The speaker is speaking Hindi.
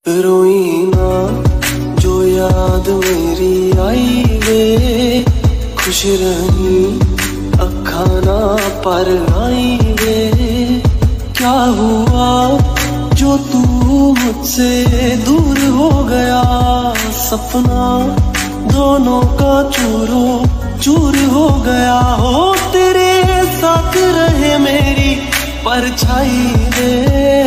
रोई ना जो याद मेरी आई वे, खुश रही अखा ना पर आई वे। क्या हुआ जो तू मुझसे दूर हो गया, सपना दोनों का चूरो चूर हो गया। हो तेरे साथ रहे मेरी परछाई वे,